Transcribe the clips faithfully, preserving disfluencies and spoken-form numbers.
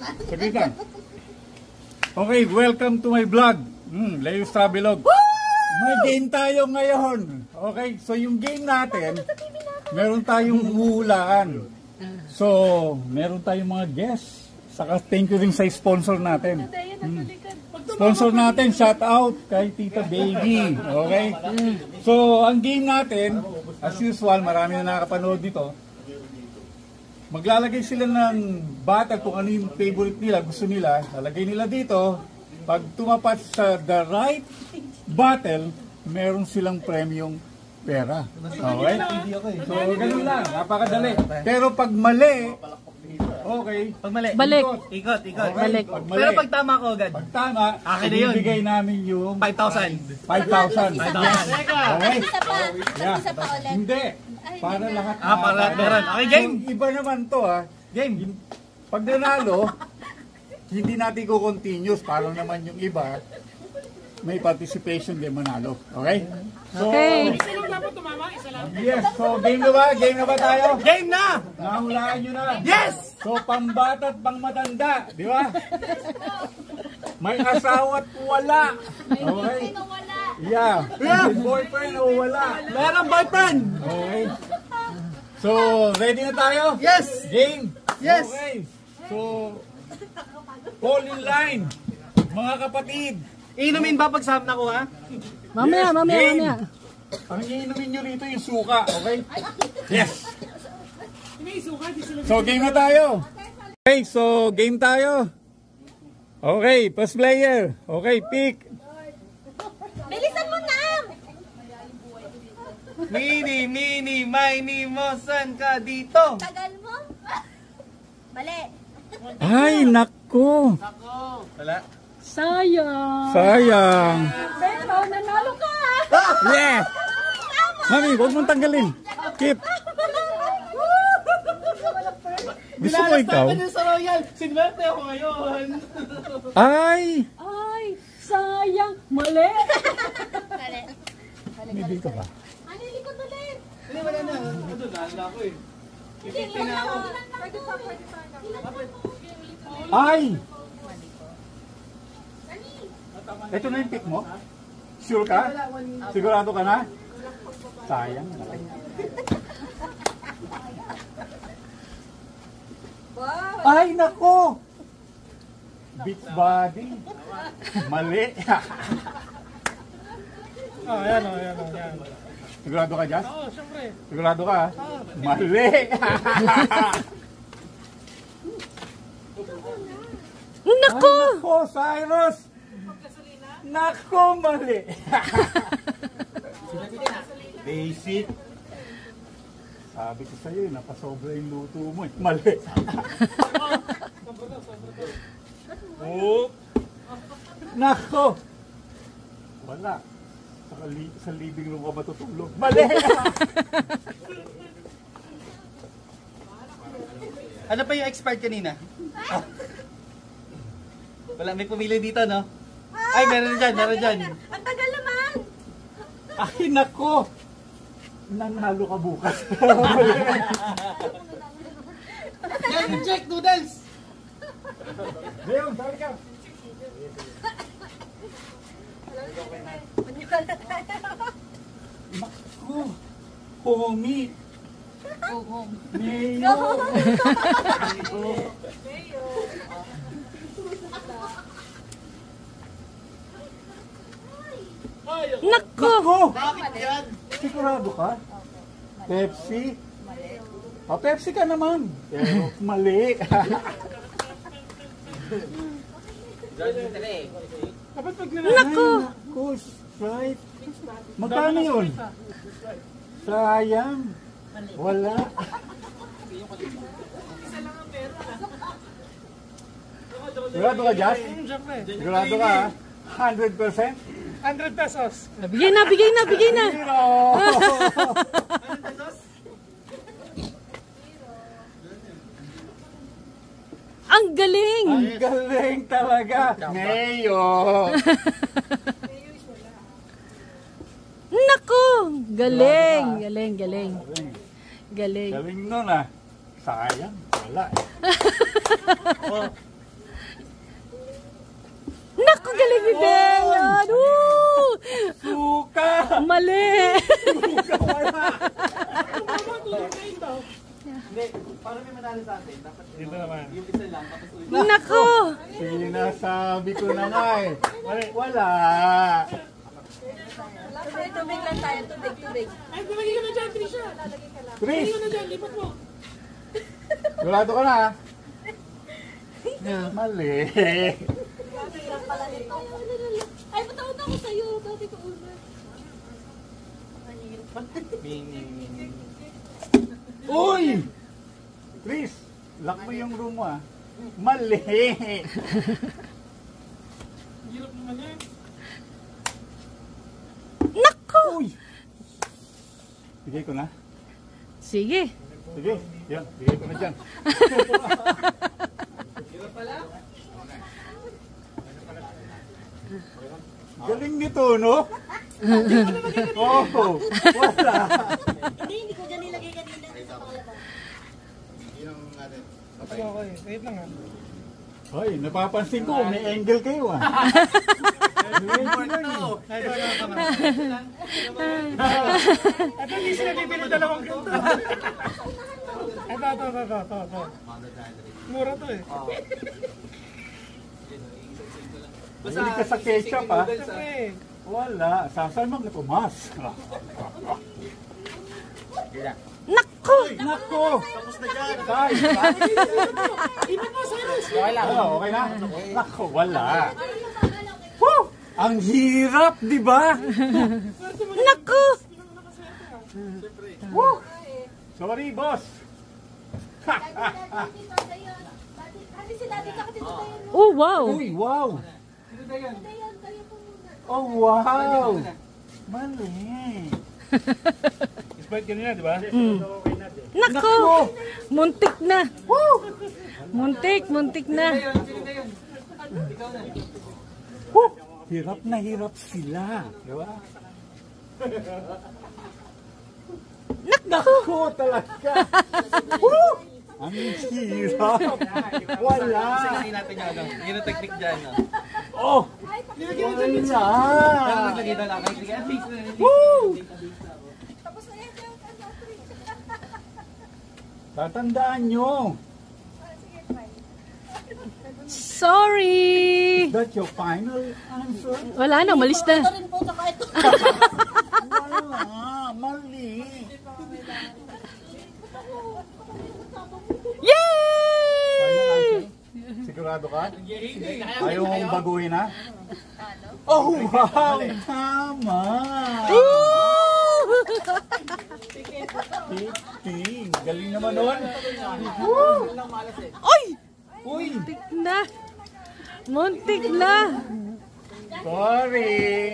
Saglit lang. Okay, welcome to my vlog. Hmm, Leo's Travelog. May game tayo ngayon. Okay, so yung game natin, meron tayong hulaan. So, meron tayong mga guests. Saka thank you rin sa sponsor natin. Hmm. Sponsor natin, shout out kay Tita Baby. Okay? So, ang game natin, as usual, marami na nakakapanood dito. Maglalagay sila ng battle kung ano yung favorite nila, gusto nila. Lalagay nila dito. Pag tumapat sa the right battle, meron silang premium pera. Okay? So, ganun lang. Napakadali. Pero pag mali, okay. Pag mali, balik. Ikot, ikot. Okay. Balik. Pag mali, Pero pag tama ko agad, pag tama, akin na yun. ibigay namin yung five thousand. five thousand. five thousand. Okay? Isa pa. Yeah. Isa pa ulit. Hindi. Para lahat. Ah, para lahat meron. Okay, game. Yung iba naman to ha. Game. Pag nanalo, hindi natin ko-continuous. Parang naman yung iba, may participation din manalo. Okay? So, Okay. yes. So, game na ba? Game na ba tayo? Game na! Nahulaan nyo na. Yes! So, pambata at pangmatanda. Di ba? May asawa at wala. Okay? Wala. Yeah. May boyfriend o wala. Meron boyfriend! Okay. So, ready na tayo? Yes! Game? Yes! Okay. So, fall in line. Mga kapatid. Inumin ba pag sahap na ko, ha? Mamaya, Yes, mamaya, game. mamaya. Ang iinumin nyo rito yung suka, okay? Yes! So, game na tayo. Okay, so game tayo. Okay, first player. Okay, pick. Bilisan mo na! Mini, mini, mini mo, saan ka dito? Tagal mo? Mali. Ay, naku. Wala. Sayang. Sayang. Pero, nanalo ka! Yes! Mami, huwag mong tanggalin. Keep. Gusto mo ikaw? Nilalas sa Royal. Sinwerte ako ngayon. Ay! Ay, sayang. Mali. Mali. May dito ka. Ano yung likod ulit? Hindi, wala na. Ito, naalala ko eh. Hindi, ilan na ako. Pwede pa, pwede pa. Ilan na ako. Ay! Ito na yung pick mo? Sure ka? Sigurado ka na? Sayang. Ay, nako! Beach body. Mali. Oh, ayan, oh, ayan, oh, ayan. Sigurado ka, Jazz? Oo, syempre. Sigurado ka? Mali. Nako. Ay, nako, Cyrus! Nako, mali. Basic. Sabi ko sa'yo, eh, napasobra yung luto mo eh. Mali. Oh. Nako. Wala. Sa, li sa living room ka matutulog. Mali. Ano pa yung expert kanina? Oh. Wala, may pumili dito, no? Ay, meron dyan, meron dyan. Ang tagal naman! Ay, nako. Nanalo ka bukas. Yan, check, noodles! Leon, sali ka. Nako. Homi. Mayo. Nako. Nako. Bakit yan? Sigurado ka? Pepsi? Ah, Pepsi ka naman. Pero mali. Nako. Nako, Sprite. Magkano yun? Sayang. Wala. Sigurado ka, Josh? Sigurado ka, ha? one hundred percent? one hundred pesos. Bigay na, bigay na, bigay na. Zero! Ang galing. Ang galing talaga. Mayo. Nako. Galing. Galing, galing. Galing. Galing nun ah. Sayang. Wala. Oh, Mali. Hindi, para may manalo sa atin, dapat Dito naman. yung isa lang, tapos ulit. Nako. Sinasabi ko na nga eh. Wala. Tubig, tubig lang tayo. Tubig, tubig. Ay, lalagay ka na dyan, Trisha. Chris, Lalagay ka na dyan, lipat mo. sigurado ka na ah. Mali. Ay, patawad ako sa'yo. Dati ko una. Mini, mini. Uy! Chris, lock mo yung room mo ah. Mali. Hirap naman yan. Nako. Uy! Bigay ko na. Sige. Sige, yan. Bigay ko na dyan. Galing nito, no? Oo. Wala. Hindi, hindi ko dyan nilagay kanina sa pangalawa. Okay, okay. Wait lang ah. Hoy, napapansin ko, may angle kayo ah. May angle lang eh. Ay, ito, ito, ito. At hindi sila bibili dalawang ganito. Ito, ito, ito, ito, ito, ito. Mura to eh. Mahilig ka sa ketchup ah. Siyempre. Wala. Sasama ka tumas. Nako. Nako! Tapos na dyan. Tay, wala. Okay na? Nako, wala. Woo! Ang hirap, di ba? Nako. Woo! Sorry, boss. Kasi si Daddy ka kasi tayo. Oh, wow. Uy, wow. Tayo, tayo po muna. Oh, wow. Mali. Sprite kanina, di ba? Nako. Muntik na. Muntik, muntik na. Woo! Hirap na hirap sila. Di ba? Nako talaga. Woo! Ang hirap. Wala. Kasi natin yung ano, yun ang technique dyan. No? Oh! Pero Wala. naglagay na lang. Sige, at least. Woo! Tapos na yan. Tatandaan nyo. Sorry. Is that your final answer? Wala na, malis na. Ito rin po, saka ito. Wala. Mali. Yay! Sigurado ka? Ayaw mong baguhin ha? Oh, wow! Tama! fifteen. Galing naman nun. Woo! Oy! Uy! Muntik na. Muntik na. Sorry!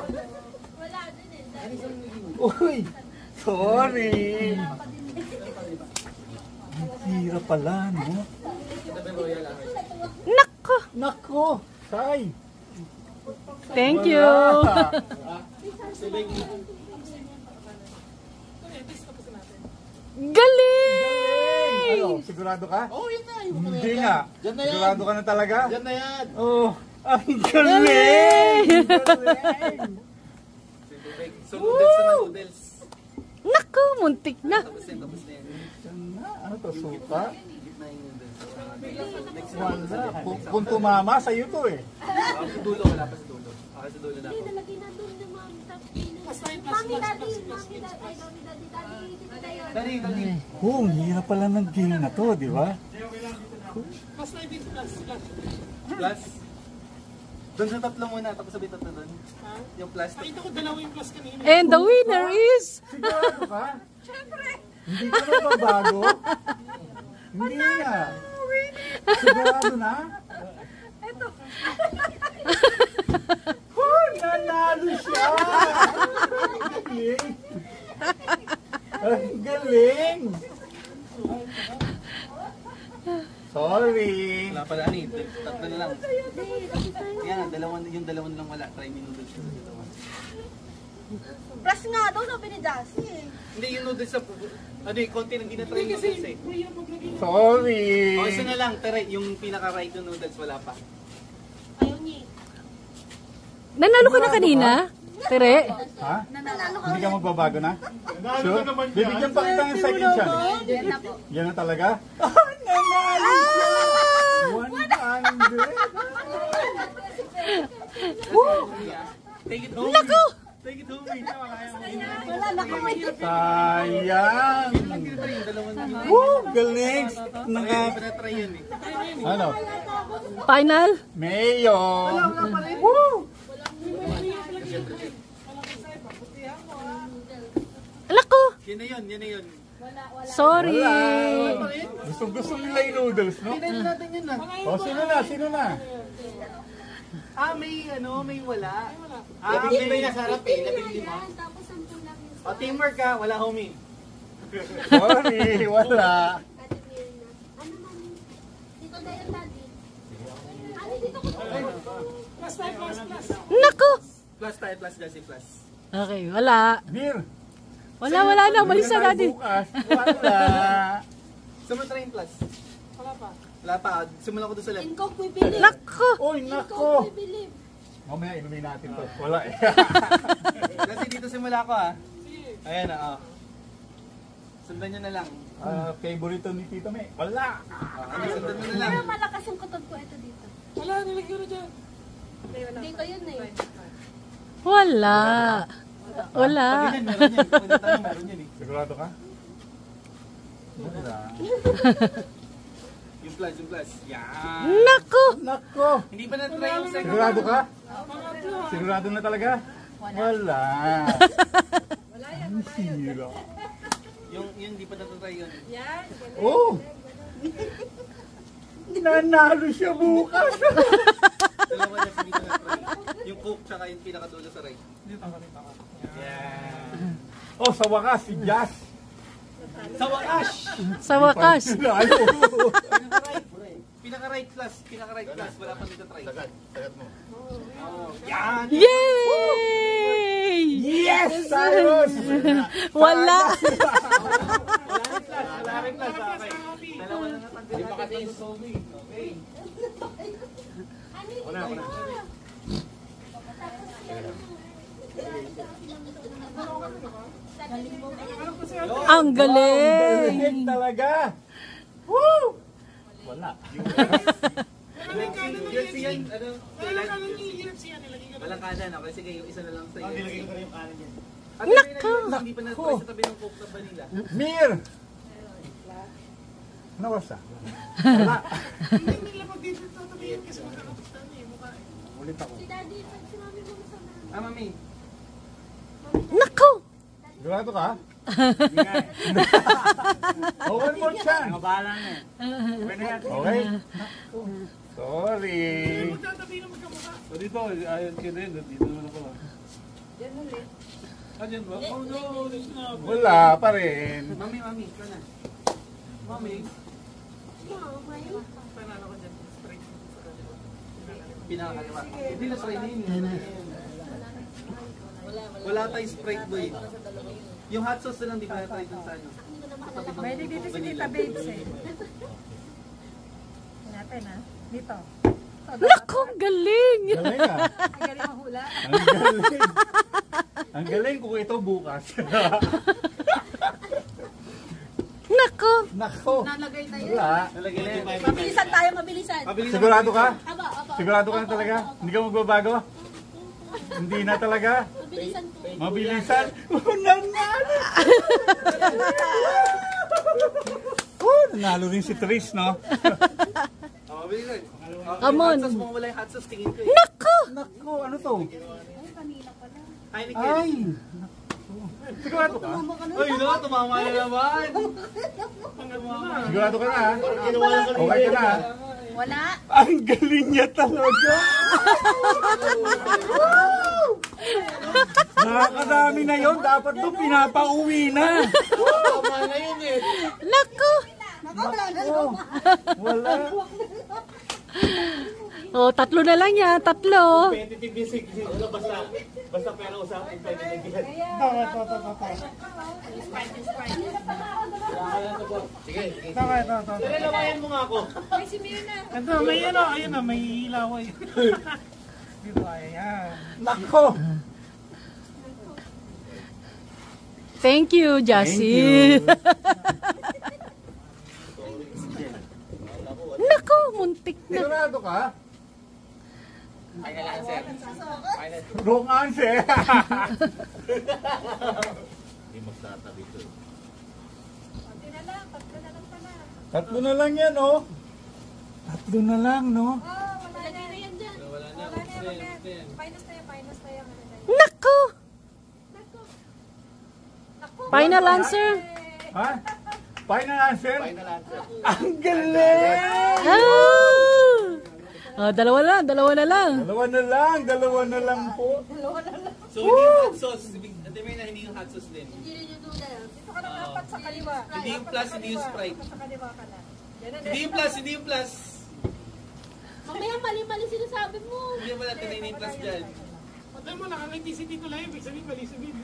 Uy! Sorry! Ang hirap pala, no? Nako. Nako! Say! Thank you. Wala. Galing! Ano? Sigurado ka? Oh, yun na. Yung Hindi nga. Diyan na yan. Sigurado ka na talaga? Diyan na yan. Oh, ang galing! Galing! So, noodles naman, noodles. Nako, muntik na. Tapos yan, tapos na yan. Yan na. Ano to, suka? Gitna yung noodles. Next Wala. Kung, kung tumama, sa'yo to eh. round. Sa dulo, wala pa sa dulo. Okay, sa dulo na ako. Nalagay na doon ni Mami. Mami, Daddy. Mami, Daddy. Ay, Mami, Daddy. Daddy. Dito tayo. Dali, dali. Oh, ang hirap pala ng game na to, di ba? Mas na yung plus. Plus. Doon sa tatlo muna, tapos sabi tatlo doon. Yung plus. Nakita ko dalawa yung plus kanina. And the winner is... Sigurado ka? Hindi ka na babago? Hindi nga. Sigurado na? Ito. Oh, nanalo siya! Ang galing! Ang galing! Sorry! Wala pala, ano eh, tatlo na lang. Kaya nga, dalawan, yung dalawan lang wala. Try me noodles sa dalawa. Plus nga daw, sabi ni Jassy eh. Hindi, yung noodles sa... Ano eh, konti nang ginatry yung noodles eh. Sorry! O, isa na lang, try, yung pinaka-right yung noodles, wala pa. Ayaw niya eh. Nanalo ka na kanina? Tere? Ha? Hindi ka magbabago na? Sure? Bibigyan pa kita ng second chance. Yan na talaga? Ah, nanalo siya! one hundred! Take it home. Naku! Take it home. eh. Wala na ko may Sayang! Yung dalawang na yun. Woo! Galing! Naka... Pinatry yun eh. Ano? Final? Mayon! Woo! Naku! Yan na yun, yan na yun. Sorry. Wala! Gusto, gusto nila yung noodles, no? Pinayin natin yun ah. O, sino na? Sino na? Ah, may ano, may wala. Ah, may may nasarap eh, labing lima. tapos sampu lang yung O, teamwork ka, wala homie. Sorry, wala. Ate Mirna. Ano man? Dito na yung daddy. Ano dito ko? Plus tayo, plus, plus. Naku! Plus tayo, plus Jesse, plus. Okay, wala. Bir! Wala, wala na. Umalis na natin. Bukas. Wala. Sumunod na yung plus. Wala pa. Wala pa, simulan ko doon sa left. In Coke we believe. Naku! Uy, In nako! Coke we believe. Mamaya inumin natin to. Wala eh. Kasi dito simula ko ah. Ayan ah. Oh. Sundan nyo na lang. Ah, favorito ni Tito May. Wala. Ah, ano, sundan nyo na lang. Pero malakas yung kutod ko ito dito. Wala, nilagyan na dyan. Dito yun eh. Wala. Wala. Pag ganyan, meron yan. Pag ganyan, meron yan eh. Sigurado ka? Wala. Yung plus, yung plus. Yan. Naku! Nako! Hindi pa na-try yung second. Sigurado ka? Sigurado na talaga? Wala. Wala yan. Zero. Yung, yun, hindi pa na-try yun. Oh! Nanalo siya bukas. Dalawa na hindi pa na-try. Yung Coke tsaka yung pinakadulo sa right. Dito ka, dito ka. Yeah. Oh, sa wakas, si Jazz. Sa wakas! Sa wakas. Nanalo. Pinaka-right. Pinaka-right plus. Pinaka-right plus. Wala pa dito try. Sagad. Sagad mo. Oh. Yan! Yay! Yes, Cyrus! Wala. Wala rin plus. Wala rin plus. Okay. Dalawa na natanggal. Hindi pa kasi yung Sobe. Okay. Una, una. Ang galing. Galing talaga. Woo! Wala. U F C yan. Ano? Wala ka lang yung U F C yan, nilagay ko na. Walang kanan. Okay, sige. Yung isa na lang sa U F C. ko na yung kanan yan. At Nako! Hindi pa na-try sa tabi ng Coke na vanilla. Mir! Nawasa. Wala. Hindi nila pag dito tatabihin kasi magkakapit na eh. Mukha eh. Ulit ako. Si daddy, pag si mami mo sa mga. Ah, mami. Naku! Sigurado ka? Oh, one more chance. Bahala na eh. Okay. Sorry. Magtatabihin na magkamukha. O dito, ayun ka din. Dito naman ako. Diyan ulit. Ah, dyan ba? Oh no, there's no. Wala pa rin. Mami, mami. Ito na. Mami. Panalo ko dyan. Straight. Pinakakaliwa. Hindi na try na yun. Wala tayong Sprite boy. Yung hot sauce na lang di pa na-try dun sa ano. May dito si Tita Babes eh. Natin ha. Dito. Naku! Galing! Galing ah. Ang galing mahula. Ang galing. Ang galing kung ito bukas. Naku! Nako. Nalagay tayo. Wala. Nalagay na yun. Mabilisan tayo, mabilisan. Mabilis Sigurado ka? Aba, aba. Sigurado ka na talaga? Hindi ka magbabago? Hindi na talaga? Mabilisan po. Mabilisan? Oh, nanalo! Oh, nanalo rin si Trish, no? Oh, mabilis na. Oh, Come yung on. hot sauce, mukhang wala yung hot sauce. Tingin ko eh. Naku! Nako, ano to? Heineken. Ay! Sigurado ka? Ay, no, tumama na naman. Sigurado ka na, ha? Okay ka na, ha? Wala. Ang galing niya talaga! Nakakadami na yon, dapat to pinapauwi na! Tama na yun eh. Naku! Oh, wala. Oh, tatlo na lang yan. Tatlo. Competitive yung sig. Basta, basta pera usapin competitive yan. Tama, tama, tama, tama. Sige, sige. Tama, tama, tama. Nilalawayan mo nga ako. Ito, may ano, ayun na, may ilaw eh. Di ba? Ayan. Nako! Thank you, Jassy. Thank you. Nako, muntik na. Sigurado ka? Final answer. Final. Wrong answer. Hindi magtatabi ito. Konti na lang, tatlo na lang pala. Tatlo na lang yan, oh. Tatlo na lang, no? Oh, wala na. Lagay na yan dyan. Wala na. Wala na yan, wag yan. Minus na yan, minus na yan. Nako! Naku! Final answer. Ha? Final answer? Final answer. Ang galing! Ah! Oh, dalawa na, dalawa na lang. Dalawa na lang, dalawa na lang po. So, hindi yung hot sauce. Ate may na hindi yung hot sauce din. Hindi rin yung noodles. Dito ka lang dapat sa kaliwa. Hindi yung plus, hindi yung Sprite. Dapat sa kaliwa ka na. Yan na. Hindi yung plus, hindi yung plus. Mamaya mali-mali sinasabi mo. Hindi mo natin na yung plus dyan. Alam mo, nakangiti si Tito Live. Ibig sabihin, mali sabihin.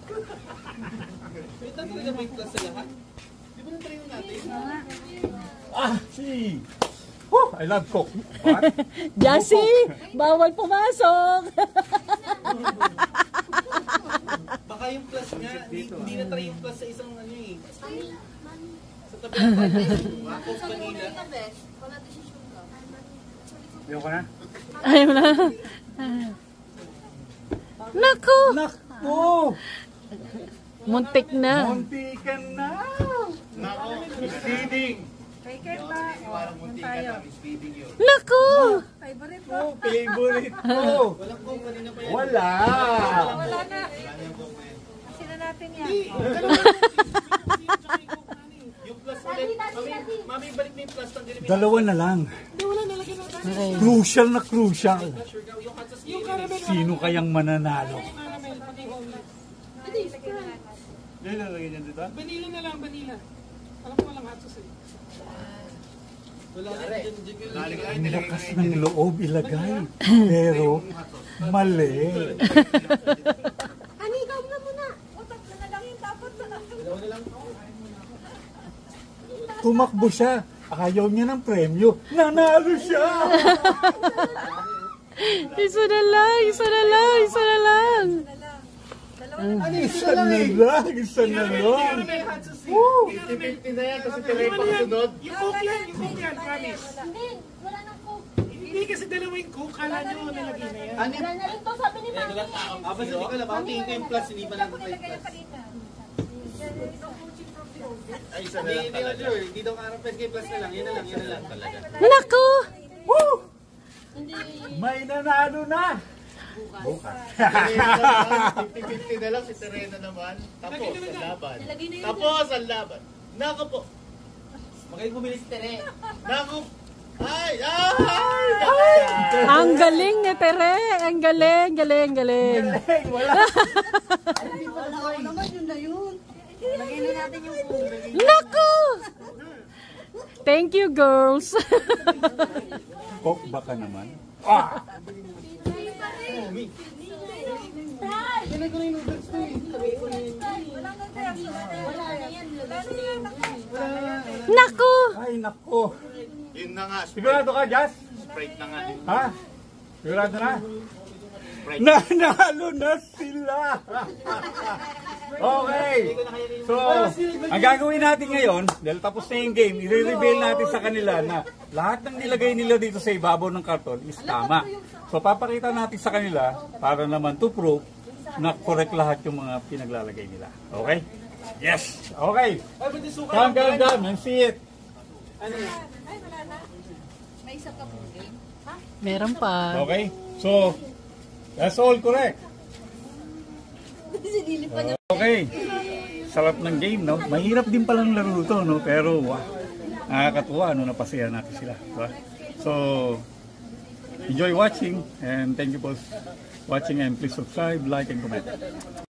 Wait lang talaga may plus sa lahat. Di ba na-try mo natin? Ah, si... Woo, I love Coke. What? Jassy, bawal pumasok. Baka yung plus nga, hindi, hindi na-try yung plus sa isang ano eh. Mami, mami. Sa tabi ng panila. Coke Sabi mo vanilla. na ka, best. Wala desisyon ka. Ayoko na. Ayaw na. Nako, Nako! muntik na. Muntikan na! Nako, misleading! Kay Ken ba? Oh, yun tayo. Nako! Favorite mo? Oh, favorite ko! Walang Coke kanina pa yan. Wala! Wala na. Asin na natin yan. Yung plus ulit. Mami, mami, balik mo yung plus ng delivery. Dalawa na lang. Okay. Crucial na crucial. Sure ka, yung hot sauce yung Sino kayang mananalo? Pwede yung Sprite. Yan lalagay niyan dito? Vanilla na lang, vanilla. Alam ko walang hot sauce eh. Wala na dyan, dyan yung Ang lakas ng loob ilagay. Pero, mali. Ani, ikaw na muna. O, tatlo na lang yung dapat. Dalawa na lang. Tumakbo siya. Ayaw niya ng premyo. Nanalo siya! Isa na lang, isa na lang, isa na lang. Isa na lang, isa na lang. fifty-fifty na yan kasi tuloy pa kasunod. Yung Coke yan, yung Coke yan, promise. Hindi, wala nang Coke. Hindi kasi dalawa yung Coke, kala nyo nilagay na yan. Ano Wala na rin to, sabi ni Eh, Mami. wala tao. Ah, basta hindi ko alam. Ako tingin ko yung plus, hindi pa natin try plus. Ay, isa na lang talaga. Hindi daw karapet kay plus na lang. Yan na lang, yan na lang talaga. Nako! Woo! Hindi. May nanalo na! Bukas. fifty-fifty na lang si Serena naman. Tapos ang laban. Nilagay na yun. Tapos ang laban. Nako po. Magaling bumili si Tere. Nako. Ay! Ay! Ang galing ni Tere. Ang galing, galing, galing. Hey, wala. Nako! Thank you, girls. Coke baka naman. Ah! Wala na yan. Nako! Ay, nako. Yun na nga. Sigurado ka, Jazz? Sprite na nga. Ha? Sigurado na? Nanalo na sila! Okay. So, ang gagawin natin ngayon, dahil tapos na yung game, i-reveal natin sa kanila na lahat ng nilagay nila dito sa ibabaw ng karton is tama. So, papakita natin sa kanila para naman to prove na correct lahat yung mga pinaglalagay nila. Okay? Yes! Okay. Come, come, come and see it. May isa ka po game. Meron pa. Okay? So, that's all correct. Okay. Sarap ng game, no? Mahirap din palang laro to, no? Pero, wow. Nakakatuwa, no? Napasaya natin sila. Diba? So, enjoy watching and thank you for watching and please subscribe, like, and comment.